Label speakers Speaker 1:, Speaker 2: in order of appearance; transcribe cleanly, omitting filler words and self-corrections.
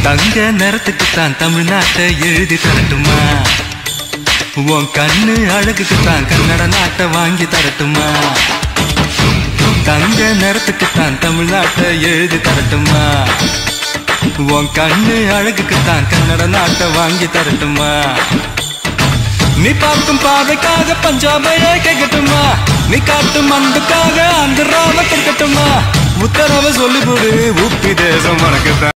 Speaker 1: தங்க நிறத்துக்குத்தான் தமிழ்நாட்டை எழுதி தரட்டுமா? உன் கண்ணு அழகுக்குத்தான் கன்னட நாட்டை வாங்கி தரட்டுமா? தங்க நிறத்துக்குத்தான் தமிழ்நாட்டை எழுதி தரட்டுமா? உன் கண்ணு அழகுக்குத்தான் கன்னட நாட்டை வாங்கி தரட்டுமா? நீ பார்க்கும் பாதைக்காக பஞ்சாபையே கேட்கட்டுமா? நீ காட்டும் அன்புக்காக ஆந்திராவை கேட்கட்டுமா? உத்தரவை சொல்லிவிடு, உப்பி தேசம் உனக்குத்தான்.